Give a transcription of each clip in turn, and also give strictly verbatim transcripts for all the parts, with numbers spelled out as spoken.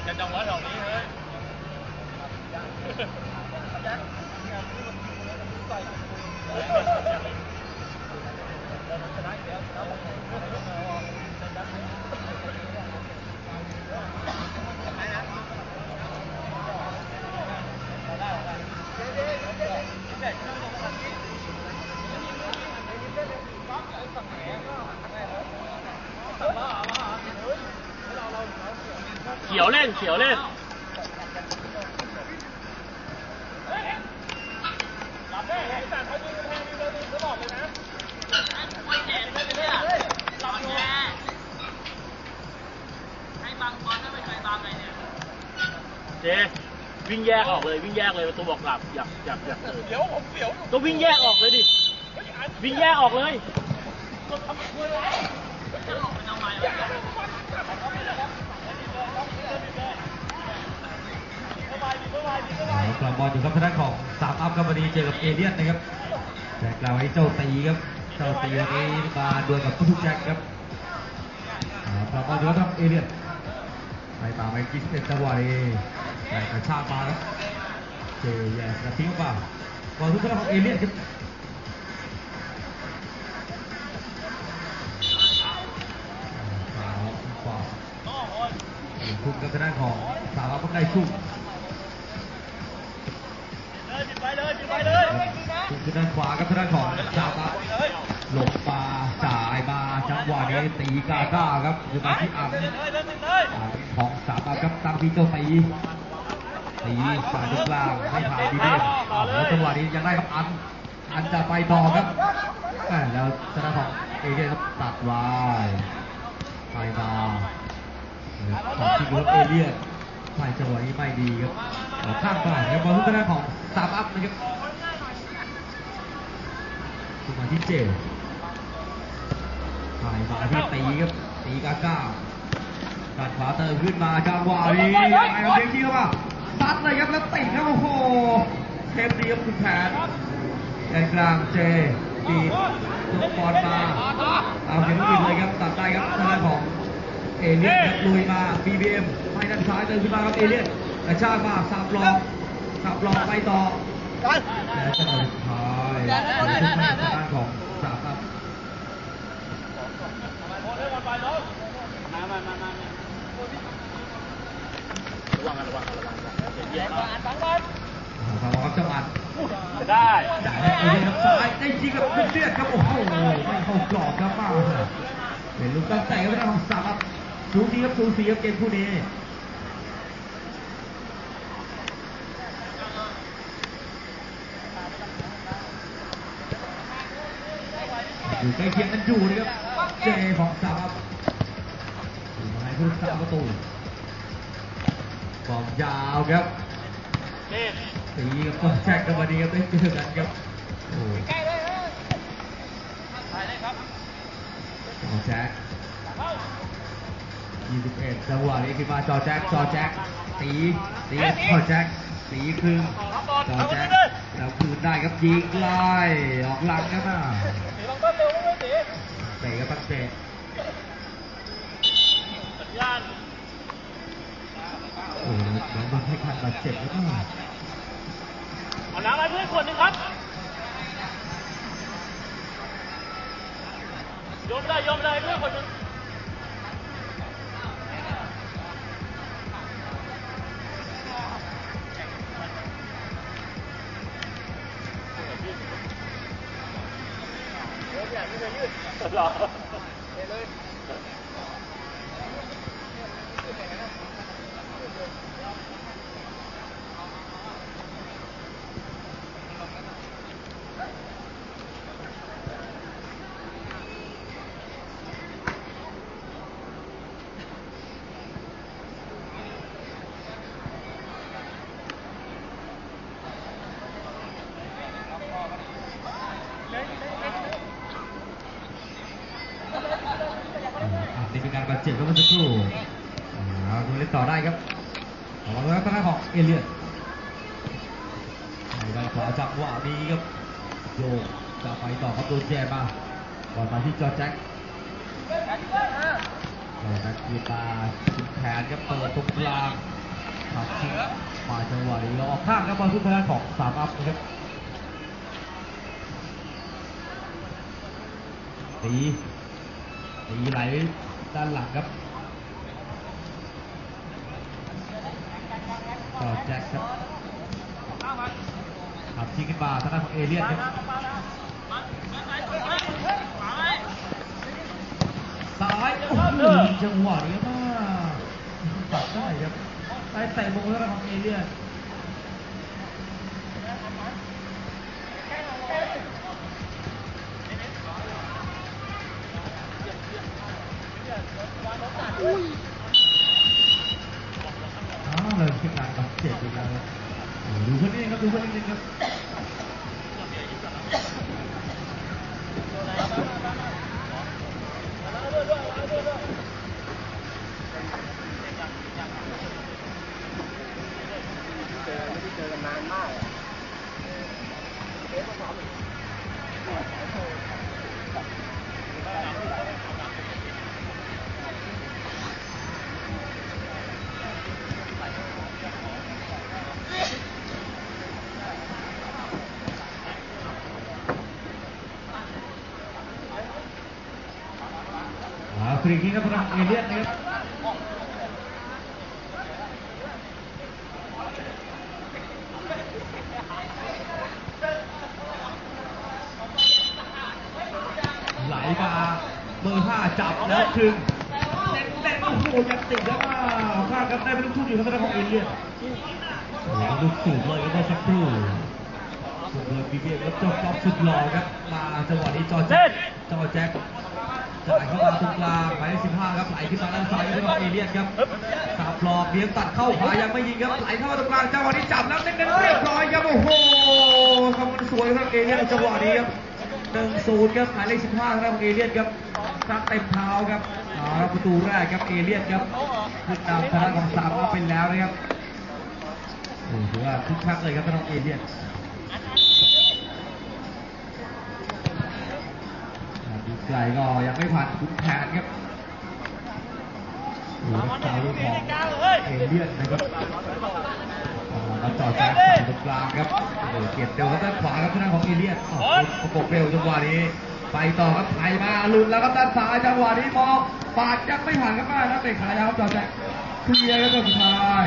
จะจังหวะดอกนี้เลยเขียวเล่นเขียวเล่นเจวิ่งแยกออกเลยวิ่งแยกเลยประตูบอกหลับอยากอยากอยากเดี๋ยวผมเดี๋ยวก็วิ่งแยกออกเลยดิวิ่งแยกออกเลยกลับบอลอยู่ครับทางด้านของสามอัพครับวันนี้เจอกับเอเลียนนะครับแต่กล่าวไว้เจ้าตีครับเจ้าตีวันนี้มาดวลกับทุกแจ็คครับกลับบอลอยู่ครับเอเลียนไปตามไปกิสเตนจังหวะนี้แต่กระชากมาครับเจแย่กระทิ้งป่าบอลทุกท่านของเอเลียนครับคุมกับทางด้านของสามอัพก็ได้ชุ่มไปเลยไปเลยคุมทางด้านขวากับทางด้านของสามอัพหลบมาจ่ายมาจังหวะนี้ตีกาก้าครับอยู่มาที่อัมของสามอัพครับตั้งที่เจ้าตีตีฝ่ายตรงกลางไม่ผ่านดีเด่นแล้วจังหวะนี้ยังได้ครับอันอันจะไปต่อครับแล้วทางด้านของเอเดนครับตัดไว้ไปมาของทีมรถเอเลียนฝ่ายจังหวะนี้ไม่ดีครับข้างฝ่ายครับบอลทุกด้านของสามอัพนะครับขึ้นมาที่เจฝ่ายมาที่ตีครับตีกาก้าการขวาเติมขึ้นมาจังหวะนี้ไอ้เด็กที่เข้ามาซัดเลยครับแล้วติดครับโอ้โหเทปดีครับคุณแผนแกนกลางเจดียกบอลมาเอาเกมลุยเลยครับตัดได้ครับทางด้านของเอเลียนลุยมา บี บี เอ็ม ไปด้านซ้ายเติมขึ้นมาครับเอเลียนกระชากมาสับลองสับลองไปต่อและจังหวะสุดท้ายขึ้นมาทางด้านของสามครับมามามามาระวังระวังระวังเดี๋ยวอ่านฟังบอลสามครับจังหวะได้จ่ายให้เอเลียนซ้ายได้ยิงกับลูกเลียดครับโอ้โหไม่เข้ากรอบครับมาเป็นลูกตั้งแต่ก็ได้ของสามครับสูสีครับสูสีครับเกมคู่นี้อยู่ใกล้เคียงกันอยู่นะครับเจของสามครับอยู่มาให้ผู้สามประตูบอลยาวครับตีกับต้นแจ็คกับวันนี้ครับได้เจอกันครับโอ้ใกล้เลยถ่ายได้ครับต้นแจ็คยี่สิบเอ็ดจังหวะนี้ขึ้นมาจอแจ็คจอแจ็คตีตีจอแจ็คตีคืนจอแจ็คแล้วคืนได้ครับยิงไล่ออกหลังครับนะเตะกับตั้งเตะโอ้โหแล้วมันให้คันบาดเจ็บแล้วก็เอาน้ำมาเพื่อนคนหนึ่งครับโยมได้โยมได้เพื่อนคนหนึ่งหรอเลยนี่เป็นการบาดเจ็บแล้วเมื่อสักครู่เราดูเล่นต่อได้ครับของเราทางด้านของเอเลียนในด้านขวาจังหวะนี้ครับโยกจะไปต่อครับโดนแย่มาก่อนมาที่จอแจ็คก่อนนักกีฬาชุดแขนครับเปิดตรงกลางครับชิงมาจังหวะนี้ออกข้างครับบอลขึ้นทางด้านของสามอัพนะครับตีตีไหลด้านหลังครับต่อแจ็คครับขับชิงขึ้นมาทางด้านของเอเลียนครับซ้ายโอ้โหจังหวะนี้มากตัดได้ครับไปเตะมุมทางด้านของเอเลียนอ้าวเลยขึ้นมาบาดเจ็บอีกแล้วครับดูคนนี้ครับดูคนนี้ครับฟรีคิกครับทางเอเลียนนะครับไหลมาเบอร์ห้าจับแล้วถึงเน้นเน้นโอ้โหยังติดแล้วมาข้างกันได้เป็นลูกทุ่งอยู่ทางด้านของเอเลียนโอ้โหลูกสูงเลยก็ได้สักครู่สุดเลยบีเบียแล้วจบก๊อฟสุดหล่อครับมาจังหวะนี้จอแจ็คจอแจ็คจ่ายเข้ามาตรงกลางหมายเลขสิบห้าครับไหลขึ้นมาด้านซ้ายด้วยเอเลียนครับสับหลอกเลี้ยงตัดเข้าขวายังไม่ยิงครับไหลเข้ามาตรงกลางจังหวะนี้จับแล้วเน้นๆเรียบร้อยครับโอ้โหทำมันสวยครับเอเลียนจังหวะนี้ครับหนึ่งศูนย์ครับหมายเลขสิบห้าครับเอเลียนครับซัดเต็มเท้าครับเอาประตูแรกครับเอเลียนครับขึ้นนำทางด้านของสามมาเป็นแล้วนะครับโอ้ถือว่าคึกคักเลยครับทางด้านเอเลียนไกลก็ยังไม่ผ่านขุนแผนครับโอ้โหเสาของเอเลียนนะครับมาต่อแจ็คตรงกลางครับโอ้โหเกียรติเร็วครับด้านขวาครับทางด้านของเอเลียนประกบเร็วจังหวะนี้ไปต่อครับไถมาหลุดแล้วครับด้านซ้ายจังหวะนี้มองปาดยังไม่ผ่านครับได้แล้วเตะขายาวครับต่อแจ็คเคลียร์ครับตัวสุดท้าย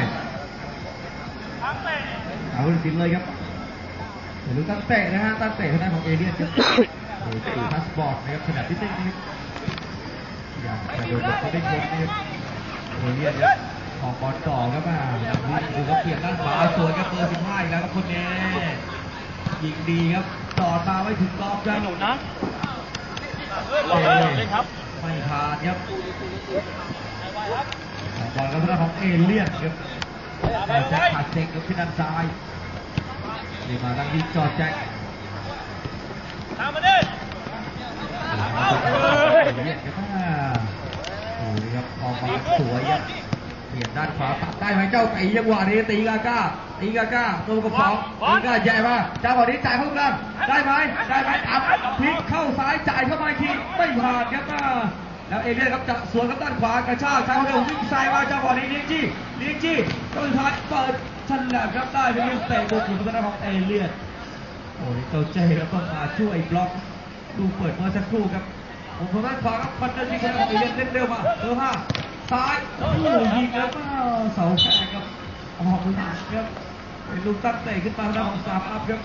เอาขึ้นสินเลยครับเดี๋ยวดูตั้งเตะนะฮะตั้งเตะทางด้านของเอเลียนครับโดยตีทัสบอลนะครับขนาดที่เต้นนะครับอยากจะโดนเขาได้ชมนะครับเอเลียนครับออกบอลต่อครับมาดูเขาเปลี่ยนด้านขวาสวยครับเบอร์สิบห้าอีกแล้วครับคนนี้ยิงดีครับต่อมาไม่ถึงกรอบครับหนุนนะเอ้ครับไม่ขาดครับบอลกับทางของเอเลียนครับจอแจ็คขาดเช็คครับที่ด้านซ้ายนี่มาทางที่จอแจ็คตามมาดิเรียกกันมาโอ้ยครับออกมาสวยครับเปลี่ยนด้านขวาตัดได้ไหมเจ้าตีจังหวะนี้ตีกาก้าตีกาก้าตัวกับสองตีกาใหญ่มาจังหวะนี้จ่ายเข้ากลางได้ไหมได้ไหมอัพพลิกเข้าซ้ายจ่ายเข้ามาอีกทีไม่ผ่านครับมาแล้วเอเลียนครับจะสวนกับด้านขวากระชากชายคนเดียววิ่งใส่มาจังหวะนี้เลี้ยงจี้เลี้ยงจี้ตัวสุดท้ายเปิดฉลับครับได้เป็นเรื่องเตะบุกอยู่ทางด้านของเอเลียนโอ้ยเจ้าเจ้ก็ต้องมาช่วยบล็อกดูเปิดเมื่อสักครู่ครับผมทางด้านขวาครับมันจะยิงของเอเลียนเล่นเร็วมาเบอร์ห้าซ้ายโอ้โหยิงแล้วก็เสาแฝงครับออกหนักครับเป็นลูกตั้งเตะขึ้นมาทางด้านของสามอัพครับ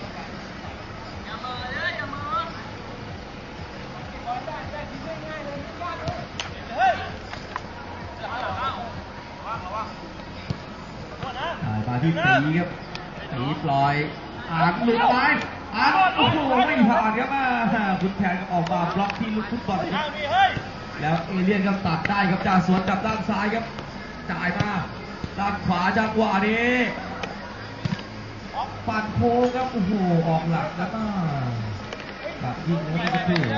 มาที่ตีครับตีปล่อยอ่านหลุดไปอ่านโอ้โหไม่ผ่านครับมาคุณแผนออกมาบล็อกที่ลูกฟุตบอลครับแล้วเอเลียนครับตัดได้ครับจ่าสวนกับด้านซ้ายครับจ่ายมาด้านขวาจังหวะนี้ปั่นโค้งครับโอ้โหออกหลังแล้วก็ตัดยิงแล้วก็ถูก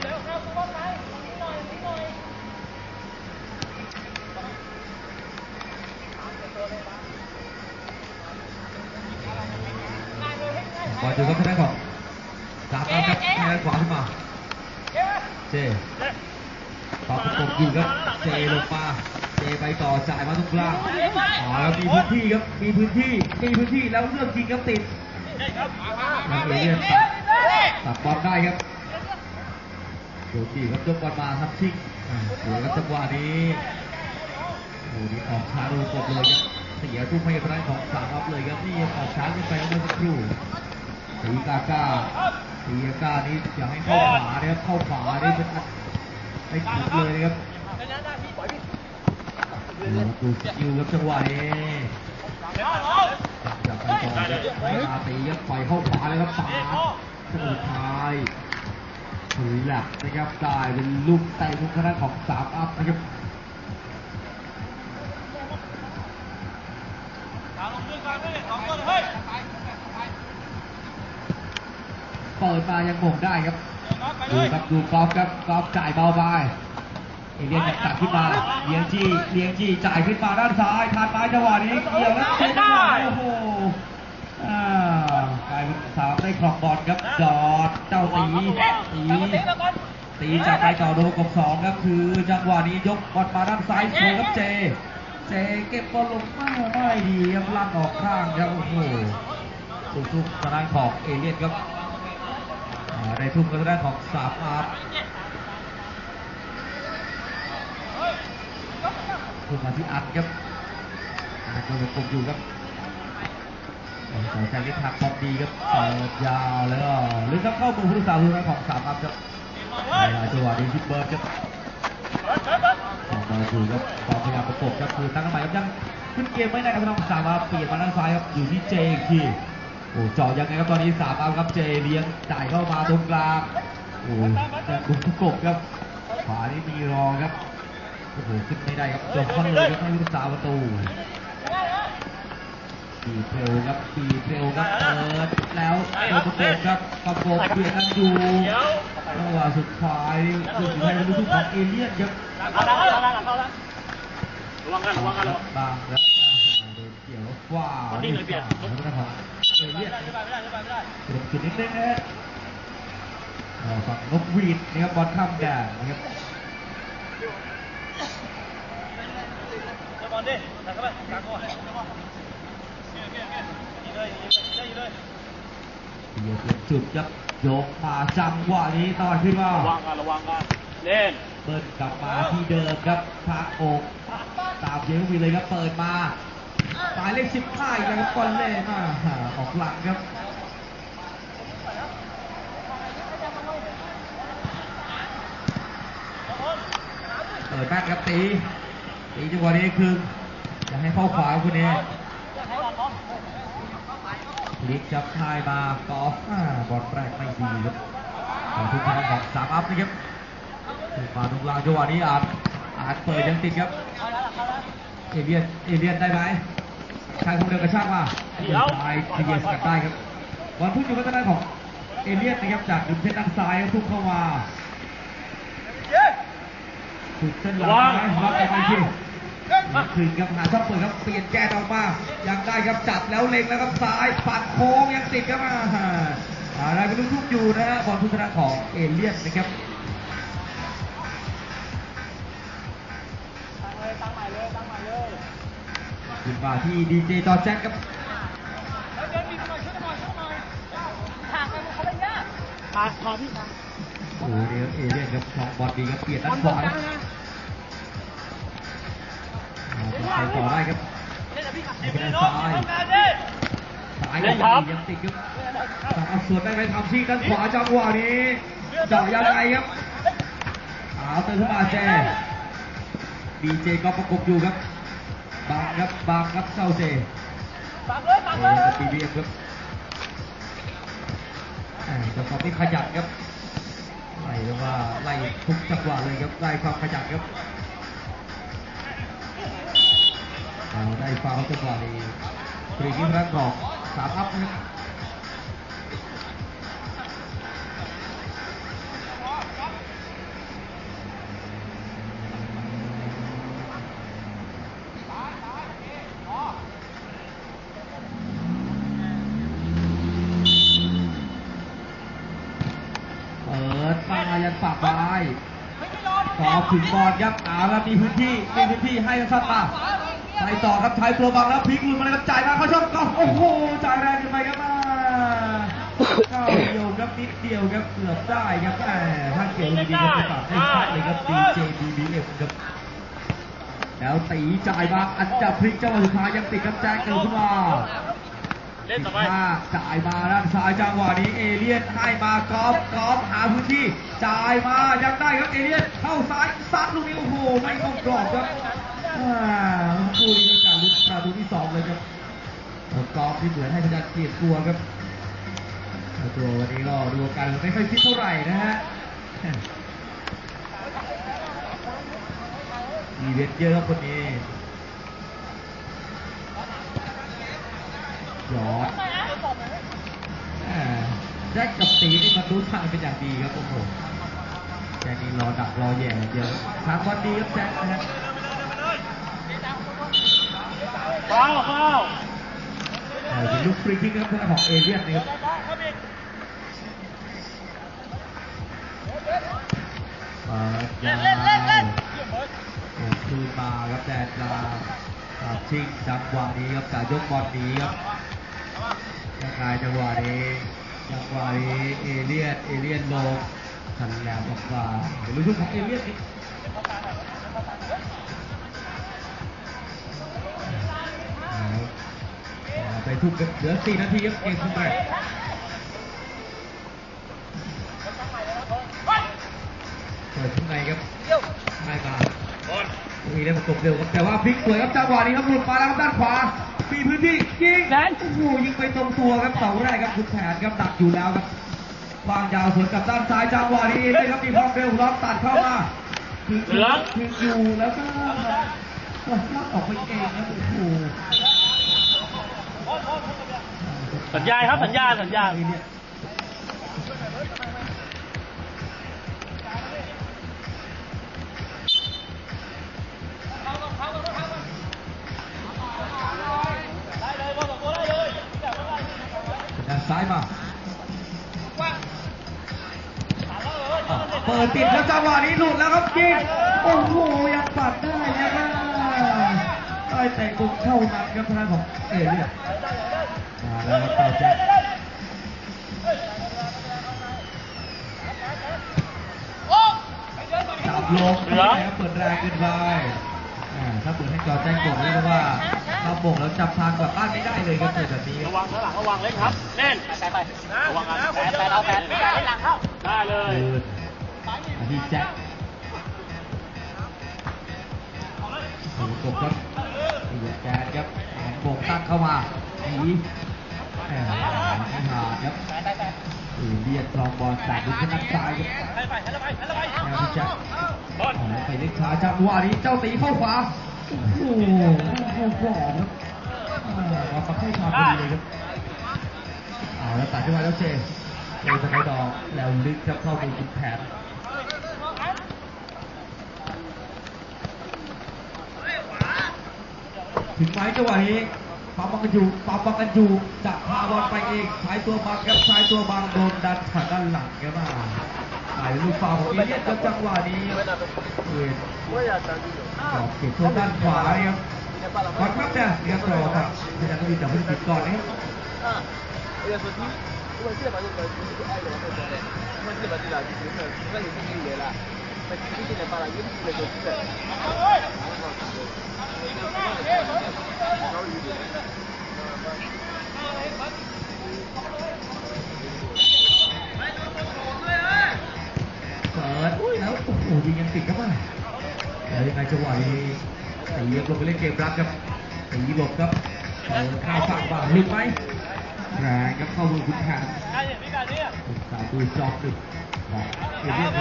บอลอยู่กับทางด้านของสามอันครับทางด้านขวาขึ้นมาเจต่อประกบอยู่ครับเจลงมาเจไปต่อจ่ายมาตรงกลางอ๋อแล้วมีพื้นที่ครับมีพื้นที่มีพื้นที่แล้วเลือกยิงครับติดแล้วเอเลียนตัดตัดบอลได้ครับโดดีครับยกบอลมาครับชิงสวยครับจังหวะนี้โอ้นี่ออกช้าดูกดเลยครับเสียทุ่มให้กับทางของสามอัพเลยครับนี่ออกช้าขึ้นไปเมื่อสักครู่ตีกาก้าตีกาก้านี้อยากให้เข้าขวานะครับเข้าขวานี่เป็นไม่ถูกเลยนะครับดูสกิลครับจังหวะนี้อยากไปต่อไปมาตีครับปล่อยเข้าขวาเลยครับปาสุดท้ายถือหลักนะครับได้เป็นลูกเตะลูกคณะของสามอัพนะครับเปิดมายังมงได้ครับดูครับดูกอล์ฟครับกอล์ฟจ่ายเบาไปเอเลียนตัดขึ้นมาเลี้ยงจี้เลี้ยงจี้จ่ายขึ้นมาด้านซ้ายผ่านไปจังหวะนี้เกี่ยวแล้วเตะได้โอ้โหอ่ากลายเป็นสามได้ครองบอลครับจอดเจ้าตีตีตีจากไปต่อโดนกับสองครับคือจังหวะนี้ยกบอลมาด้านซ้ายสวยครับเจเจเก็บบอลลงมาไม่ดีครับลั่นออกข้างครับโอ้โหทุกๆทางด้านของเอเลียนครับได้ทุ่มทางด้านของสามอาร์ทุ่มมาที่อัดครับอัดก็ยังคงอยู่ครับสายใจเล็กทางบอลดีครับเสิร์ฟยาวแล้วก็ลึกครับเข้ามือผู้รักษาพื้นของสามอัพครับจังหวะนี้ทิปเบิร์ดครับมาดูครับความพยายามประกบครับคือตั้งใหม่ครับยังขึ้นเกมไม่ได้ครับน้องสามอัพเปลี่ยนมาด้านซ้ายครับอยู่ที่เจอีกทีโอ้เจาะยังไงครับตอนนี้สามอัพครับเจเลี้ยงจ่ายเข้ามาตรงกลางโอ้จะดุประกบครับขวานี่มีรอครับโอ้โหขึ้นไม่ได้ครับจบคนเลยครับให้ผู้รักษาประตูปีเทลครับปีเทลครับเปิดแล้วประกบครับประกบเปลี่ยนกันอยู่จังหวะสุดท้ายคือให้ลูกของเอเลียนครับเข้าแล้วเข้าแล้วเข้าแล้วระวังกันระวังกันระวังบางแล้วโดนเกี่ยวว้าวนี่เลยเปลี่ยนแล้วนะครับเอเลียนตรงจุดนิดนึงนะฝั่งนกหวีดนะครับบอลข้ามแดนนะครับบอลดิตัดเข้าไปกลางก่อนยิงเลยยิงเลยยิงเลยเปลี่ยนจุดครับยกมาจังหวะนี้ต่อขึ้นมาระวังกันระวังกันเล่นเปิดกลับมาที่เดิมครับพระอกตามเยอะวีเลยครับเปิดมาหมายเลขสิบห้าอีกแล้วครับกอนเล่มาออกหลังครับเปิดแบ็คครับตีตีจังหวะนี้คือจะให้เข้าขวาคุณเองลิกจับทายมากอล์ฟบอลแรกไม่ดีครับทุกทางของสามอัพนะครับมาตรงกลางจังหวะนี้อาจอาจเปิดยังติดครับเอเลียนเอเลียนได้ไหมชายคนเดียวกระชากมาชายเทียสกัดได้ครับบอลพุ่งอยู่ข้างหน้าของเอเลียนนะครับจากดุมเส้นด้านซ้ายพุ่งเข้ามาสุดเส้นหลังไหมรับไปไม่ชิวถึงกับหาช่องเปิดครับเปลี่ยนแกนออกมายังได้ครับจับแล้วเล็งแล้วครับซ้ายปัดโค้งยังติดครับมาอะไรเป็นลูกทุ่งอยู่นะฮะบอลพุ่งชนะของเอเลียนนะครับตั้งใหม่เลยตั้งใหม่เลยขึ้นมาที่ดีเจจอแจ็คครับพาพาพี่มาโอ้เดี๋ยวเอเลียนครับของบอลดีครับเปลี่ยนด้านขวาไปต่อได้ครับไปด้านซ้ายซ้ายยังติดครับเอาส่วนได้ไปทำที่ด้านขวาจังหวะนี้เจาะยังไงครับเอาเติมขึ้นมาแจดีเจก็ประกบอยู่ครับบางครับบางครับเซาเซบางเลยบางเลยตีเบียครับจังหวะนี้ขยันครับไล่ลงมาไล่ทุกจังหวะเลยครับไล่ความขยันครับได้ฟาวล์จังหวะนี้ฟรีคิกแรกของสามอัพนะครับเปิดมายันฝากไว้ต่ออถึงบอลครับเอาแล้วมีพื้นที่มีพื้นที่ให้สั้นมาใส่ต่อครับใช้ตัวบังแล้วพลิกลุยมาเลยครับจ่ายมาเขาชอบก็โอ้โหจ่ายแรงขึ้นไปครับก้าวเดียวครับนิดเดียวครับเกือบได้ครับแต่ถ้าเกี่ยวดีๆก็จะตัดได้ชัดเลยครับ ดี เจ ดี บี เอ็ม ครับแล้วตีจ่ายมาอันจะพลิกจังหวะสุดท้ายยังติดกับแจ็คเกิดขึ้นมาเล่นต่อไปจ่ายมาด้านซ้ายจังหวะนี้เอเลียนให้มากอล์ฟกอล์ฟหาพื้นที่จ่ายมายังได้ครับเอเลียนเข้าซ้ายซัดลูกนี้โอ้โหไม่เข้ากรอบครับคู่นี้เป็นการลุ้นประตูที่สองเลยครับกอล์ฟที่เหมือนให้พยายามเกียรตัวครับตัววันนี้ก็ดูกันไม่ค่อยฟิตเท่าไหร่นะฮะอีเวนต์เยอะครับคนนี้ยอดแจ็คกับตีนี่มันรู้ทางเป็นอย่างดีครับโอ้โหแจ็คนี่รอดักรอแย่เดียวทางวันดีครับแจ็คนะฮะฟ้าวฟ้าวเป็นลูกฟรีคิกครับของเอเลียนนะครับเล่นเล่นเล่นเล่นโอ้คืนมาครับแดนลาชิงจังหวะนี้ครับการยกบอลนี้ครับยังไงจังหวะนี้จังหวะนี้เอเลียนเอเลียนลงทันแล้วออกมาเดี๋ยวลูกของเอเลียนนี่ไปทุกเหลือสี่นาทีครับเกมสุดท้ายเปิดข้างในครับไม่มามีได้ประกบเร็วครับแต่ว่าพลิกสวยครับจังหวะนี้ครับหลุดมาแล้วครับด้านขวามีพื้นที่ยิงแดนโอ้โหยิงไปตรงตัวครับเสาแรกครับคุณแผนครับดักอยู่แล้วครับวางยาวสวนกับด้านซ้ายจังหวะนี้เลยครับมีความเร็วล็อกตัดเข้ามาถึงถึงอยู่แล้วก็ล็อกออกไปเองครับโอ้โหสัญญาครับสัญญาสัญญาด้านซ้ายมาเปิดติดแล้วจังหวะนี้หลุดแล้วครับยิงโอ้โหยังปัดได้นะครับได้แต่ตรงเข้านัดครับทางของเอเลียนมาแล้วครับต่อแจ็คจับลงแล้วเปิดแรงขึ้นไปถ้าเปิดให้จอแจ้งกดเรียกว่าถ้าบ่งแล้วจับทางกลับบ้านไม่ได้เลยครับเจอแบบนี้ระวังข้างหลังระวังเล่นครับเล่นไปไประวังกันแปดแปดเอาแปดไม่ได้หลังเข้าได้เลยที่แจ็คโอ้โหกบครับตีแจ็คครับบ่งตั้งเข้ามาหนีแหมไม่หาครับเบียดคลองบอลแตกลูกขนาดซ้ายครับแล้วที่แจ็คไปเล็กช้าจังหวะนี้เจ้าตีเข้าขวาโอ้โหเข้ากรอบครับมาปักให้มาพอดีเลยครับเอาแล้วตัดขึ้นมาแล้วเจเจสไนดอร์แล้วลึกครับเข้าไปจุดแผนถึงไหมจังหวะนี้ปั๊มบังกันอยู่ปั๊มบังกันอยู่จะพาบอลไปเองใช้ตัวบังครับใช้ตัวบังโดนดันผ่านด้านหลังครับมาหายลูกฟาวของเอเลียนครับจังหวะนี้เวทออกเก็บตัวด้านขวาครับก่อนครับเนี่ยเรียบร้อยครับจะต้องมีจับพื้นผิดก่อนนะครับเปิดแล้วโอ้โหยิงยังติดครับว่าแล้วยังไงจังหวะนี้ตีลงไปเล่นเกมรับครับตีหลบครับเปิดข้าวฝั่งบ้างหลุดไหมแรงครับเข้ามือคุณแผนสายดูจอบดึกของเอเลียน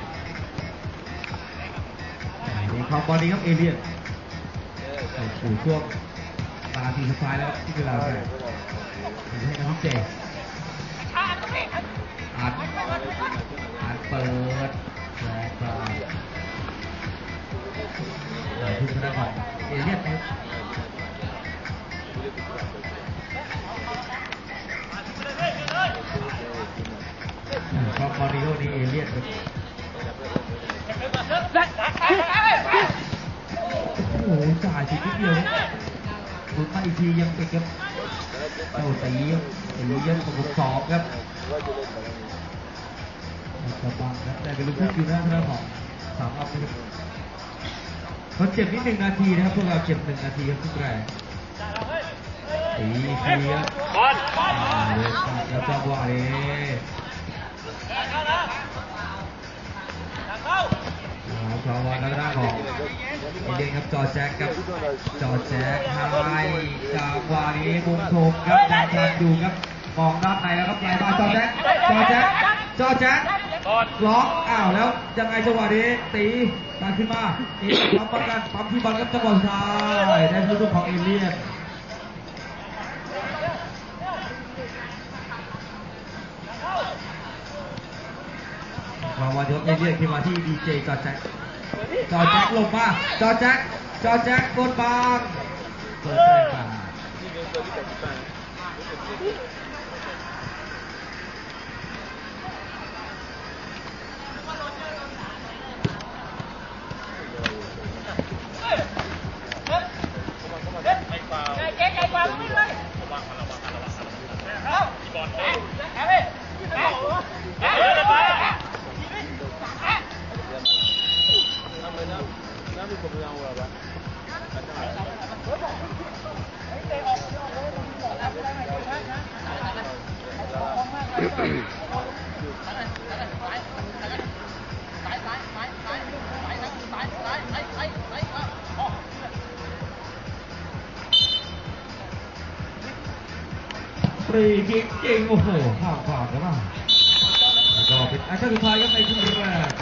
ในความบอลนี้ครับเอเลียนสู่ช่วงนาทีสุดท้ายแล้วที่เวลาเนี่ยให้น้องเจอ่านอ่านเปิดแล้วก็ทุกท่านของเอเลียนนะครับก็คอร์ดิโอนี่เอเลียนครับเดียวหลุดมาอีกทียังติดครับเจ้าตีตียังประกบสองครับกระบังครับแต่เป็นลูกที่อยู่หน้าทางของสามอัพนะครับเขาเจ็บนิดหนึ่งนาทีนะครับพวกเราเจ็บหนึ่งนาทีครับทุกแรงตีเคลียร์บอลเลยแล้วจังหวะนี้จอวันแล้วด้านของเอเดนครับจอแจ็คครับจอแจ็คให้จังหวะนี้มุมโถมครับยังชันอยู่ครับมองด้านในแล้วครับไหลมาจอแจ็คจอแจ็คจอแจ็คล็อกอ้าวแล้วยังไงจังหวะนี้ตีตามขึ้นมาตีปั๊มประกันปั๊มที่บอลครับจังหวะซ้ายได้ลูกของเอเลียนมาวายกเอเลียนขึ้นมาที่ดีเจจอแจ็คจอแจ็คลงมาจอแจ็คจอแจ็คกดบางเปิดได้ป่ะฟรีคิกจริงโอ้โหข้ามฝากกันบ้างแล้วก็เป็นอันสุดท้ายครับในครึ่งแรก